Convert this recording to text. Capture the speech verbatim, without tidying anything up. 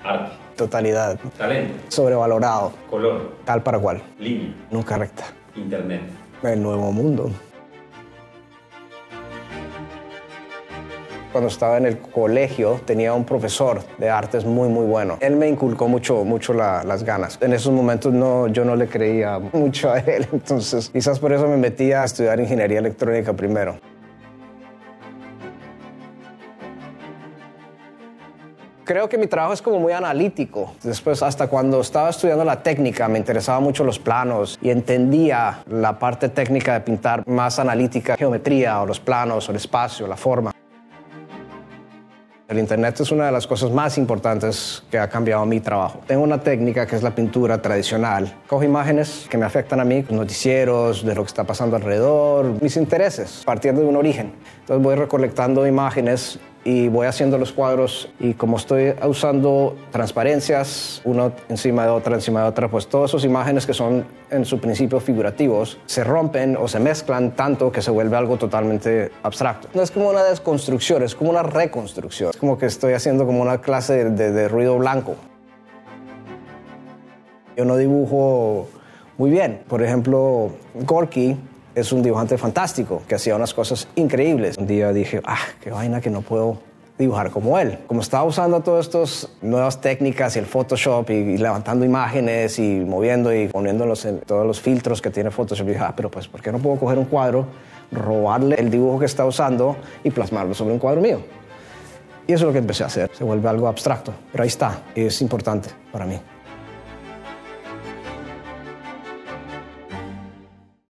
Arte. Totalidad. Talento. Sobrevalorado. Color. Tal para cual. Línea. Nunca recta. Internet. El nuevo mundo. Cuando estaba en el colegio tenía un profesor de artes muy muy bueno. Él me inculcó mucho, mucho la, las ganas. En esos momentos no, yo no le creía mucho a él, entonces quizás por eso me metí a estudiar ingeniería electrónica primero. Creo que mi trabajo es como muy analítico. Después, hasta cuando estaba estudiando la técnica, me interesaban mucho los planos y entendía la parte técnica de pintar más analítica, geometría o los planos o el espacio, la forma. El Internet es una de las cosas más importantes que ha cambiado mi trabajo. Tengo una técnica que es la pintura tradicional. Cojo imágenes que me afectan a mí, noticieros, de lo que está pasando alrededor, mis intereses, partiendo de un origen. Entonces voy recolectando imágenes y voy haciendo los cuadros, y como estoy usando transparencias, una encima de otra, encima de otra, pues todas esas imágenes que son en su principio figurativos se rompen o se mezclan tanto que se vuelve algo totalmente abstracto. No es como una desconstrucción, es como una reconstrucción. Es como que estoy haciendo como una clase de, de, de ruido blanco. Yo no dibujo muy bien. Por ejemplo, Gorky es un dibujante fantástico que hacía unas cosas increíbles. Un día dije, ah, qué vaina que no puedo dibujar como él. Como estaba usando todas estas nuevas técnicas y el Photoshop y, y levantando imágenes y moviendo y poniéndolos en todos los filtros que tiene Photoshop, dije, ah, pero pues, ¿por qué no puedo coger un cuadro, robarle el dibujo que está usando y plasmarlo sobre un cuadro mío? Y eso es lo que empecé a hacer. Se vuelve algo abstracto, pero ahí está, y es importante para mí.